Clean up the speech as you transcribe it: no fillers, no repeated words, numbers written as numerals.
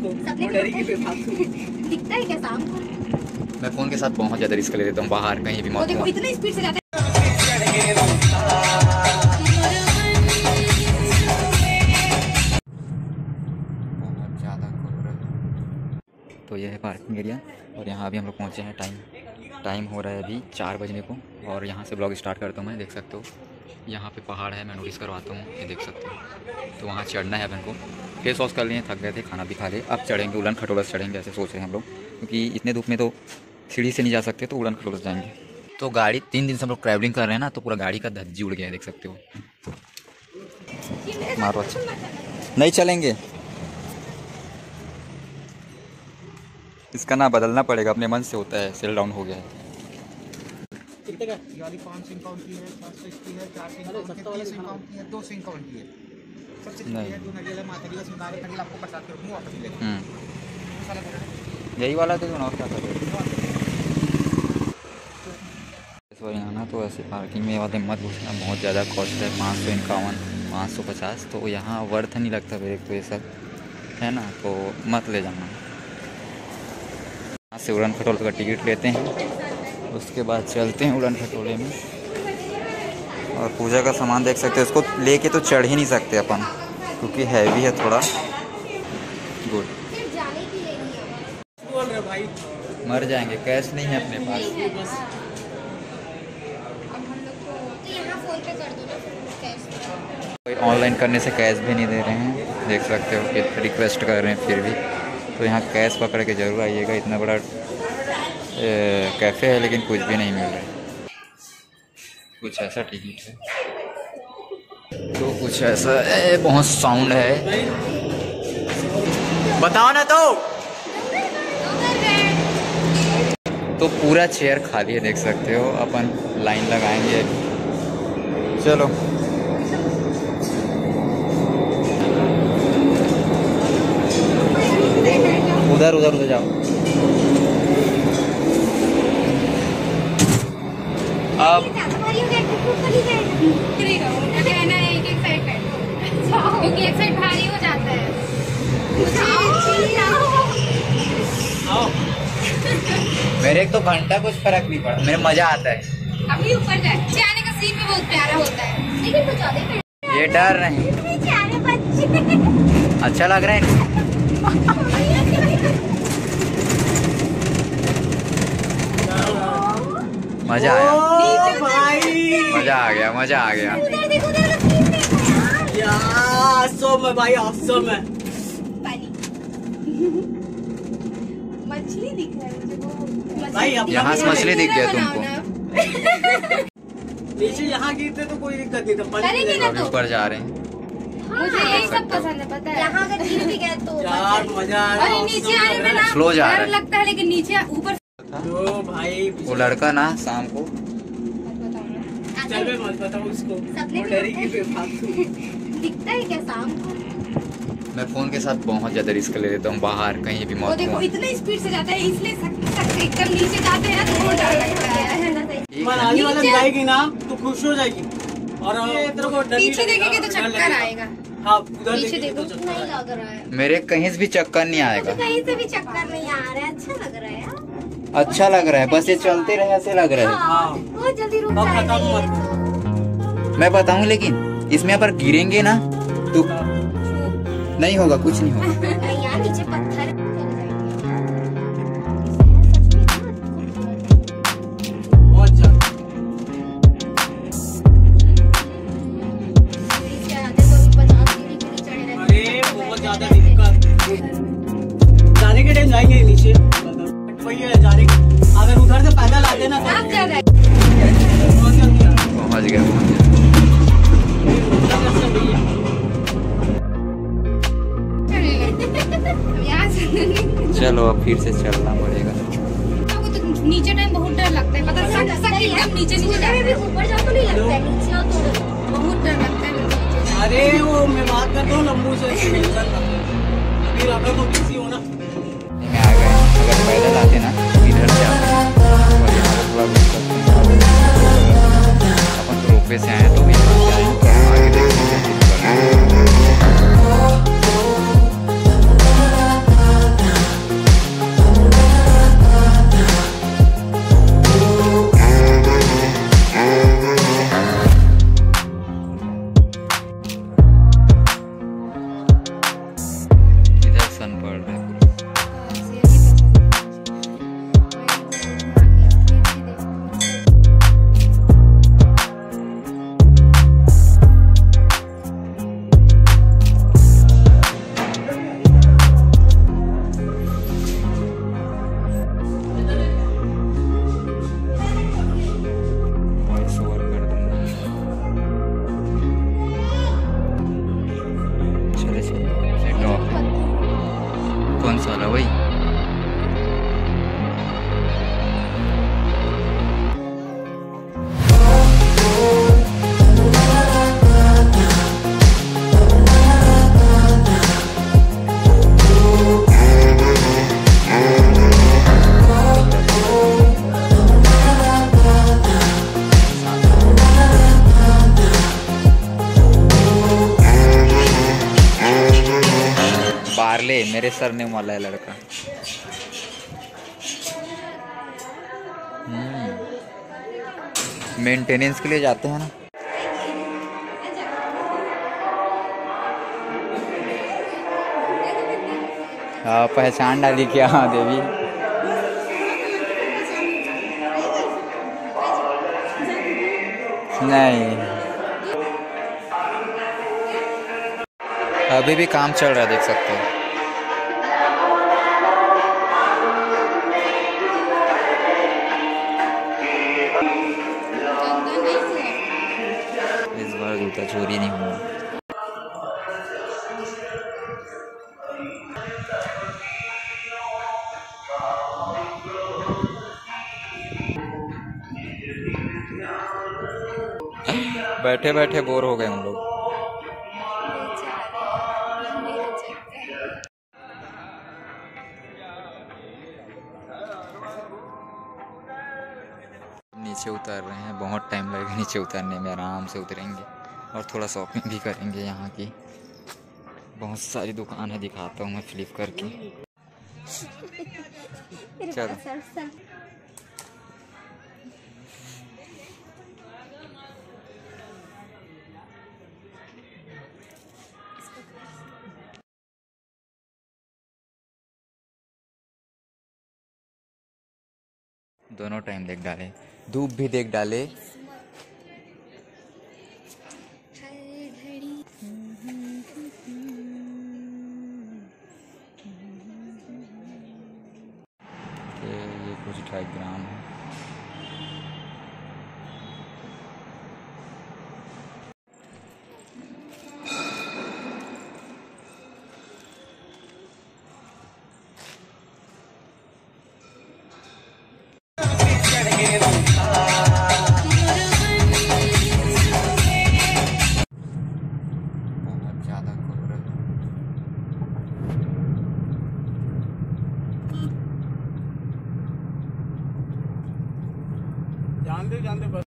उसको, डरेगी फिर फालतू। दिखता है क्या शाम को? मैं फ़ोन के साथ बहुत ज़्यादा रिस्क ले लेता हूँ, बाहर कहीं भी मौत देखो इतने स्पीड से जाता है। बहुत ज़्यादा तो यह है पार्किंग एरिया और यहाँ अभी हम लोग पहुँचे हैं। टाइम हो रहा है अभी 4 बजने को और यहाँ से ब्लॉग स्टार्ट करता हूँ मैं। देख सकते हो यहाँ पे पहाड़ है, मैं नोटिस करवाता हूँ, ये देख सकते हो। तो वहाँ चढ़ना है अपन को। फेस वॉश कर लिए, थक गए थे, खाना भी खा लिए, अब चढ़ेंगे उड़न खटोला से चढ़ेंगे, ऐसे सोच रहे हैं हम लोग, क्योंकि इतने धूप में तो सीढ़ी से नहीं जा सकते, तो उड़न खटोला से जाएंगे। तो गाड़ी 3 दिन से हम लोग ट्रैवलिंग कर रहे हैं ना, तो पूरा गाड़ी का धज्जी उड़ गया है, देख सकते हो। मारो अच्छा, नहीं चलेंगे, इसका ना बदलना पड़ेगा, अपने मन से होता है, सेल डाउन हो गया है। कितने का? ये वाली 500 की है, 700 की है, 400 की है, 200 की है। सबसे नहीं है जो नरियल माता जी का सिंगार है, आपको प्रसाद के रूप में वापस मिलेगा। यही वाला तो और क्या कर यहाँ ना, तो ऐसे पार्किंग में वाले मत घुसना, बहुत ज़्यादा कॉस्ट है, 551, 550, तो यहाँ वर्थ नहीं लगता मेरे को ये सब, है ना, तो मत ले जाना। यहाँ से उड़न खटोले का टिकट लेते हैं, उसके बाद चलते हैं उड़न खटोले में। और पूजा का सामान देख सकते हो, इसको लेके तो चढ़ ही नहीं सकते अपन, क्योंकि हैवी है थोड़ा। गुड, बोल रहे भाई मर जाएंगे, कैश नहीं है अपने पास। ऑनलाइन करने से कैश भी नहीं दे रहे हैं, देख सकते हो कि रिक्वेस्ट कर रहे हैं फिर भी। तो यहाँ कैश पकड़ के ज़रूर आइएगा, इतना बड़ा कैफ़े है लेकिन कुछ भी नहीं मिल रहा है। कुछ ऐसा टिकट है, तो कुछ ऐसा बहुत साउंड है, बताओ ना। तो पूरा चेयर खाली है, देख सकते हो। अपन लाइन लगाएंगे, चलो। उधर उधर उधर जाओ। अब क्योंकि एक साइड भारी हो जाता है। मेरे तो घंटा कुछ फर्क नहीं पड़ा, मेरे मजा आता है। अभी ऊपर जाए, नीचे आने का सीन भी बहुत प्यारा होता है, लेकिन कुछ ज्यादा ये डर नहीं, अच्छा लग रहा है। मजा आया, मजा आ गया, मजा आ गया। भाई ऑसम है। मछली दिख रहा है भाई, यहाँ से मछली दिख गया तुमको? नीचे यहाँ गिरते तो कोई दिक्कत नहीं था, अभी ऊपर जा रहे हैं। मुझे यही सब पसंद है, पता है। यहाँ अगर गिर भी गया तो यार मजा आ रहा है। नीचे आने में ना स्लो जा रहा है, लगता है, लेकिन नीचे ऊपर जो भाई वो लड़का ना शाम को चल मैं मत बताऊँ उसको, वो डरेगी फिर फालतू। दिखता है क्या शाम को? मैं फ़ोन के साथ बहुत ज़्यादा रिस्क ले लेता हूँ, बाहर कहीं भी मौत देखो इतने स्पीड से जाता है, इसलिए एकदम नीचे जाते हैं तो बहुत डर लगता है। आने वाला जाएगी ना तो खुश हो जाएगी, और पीछे देखेंगे तो चक्कर आएगा। हाँ, उधर पीछे देखो, तो नहीं लग रहा है, मेरे कहीं से भी चक्कर नहीं आएगा, कहीं से भी चक्कर नहीं आ रहा है। अच्छा लग रहा है यार, अच्छा लग रहा है, बस ये चलते रहे ऐसे लग रहा है। हाँ, बहुत जल्दी रुक जाएगा ये। मैं बताऊँ, लेकिन इसमें अगर गिरेंगे ना तो नहीं होगा, कुछ नहीं होगा। नहीं यार, नीचे पत्थर जाने के टाइम जाएंगे नीचे, वही है जाने के। अगर उधर से पैदल आते ना पहुँच गया। चलो अब फिर से चलना पड़ेगा। तो नीचे टाइम बहुत डर लगता है, पता है, एकदम नीचे ऊपर जाओ तो नहीं लगता है, नीचे आओ तो बहुत डर लगता है। अरे वो मैं बात करता हूँ लम्बू से, अभी अगर तो किसी हो ना में आ गए, अगर पैदल आते ना इधर से अपन तो रोपवे से आए, तो यहाँ से आए, आगे देखते हैं। कौन सा वाला? वही बार्ले, मेरे सरनेम वाला है लड़का। मेंटेनेंस के लिए जाते हैं ना। हाँ, पहचान डाली क्या? हाँ देवी। नहीं, अभी भी काम चल रहा है, देख सकते हो। इस बार जूता चोरी नहीं हुआ। बैठे बैठे बोर हो गए हम लोग। नीचे उतर रहे हैं, बहुत टाइम लगेगा नीचे उतरने में, आराम से उतरेंगे और थोड़ा शॉपिंग भी करेंगे। यहाँ की बहुत सारी दुकान है, दिखाता हूँ मैं फ्लिप करके। चलो दोनों टाइम देख डाले, धूप भी देख डाले। ये कुछ डायग्राम है। जान दे बस।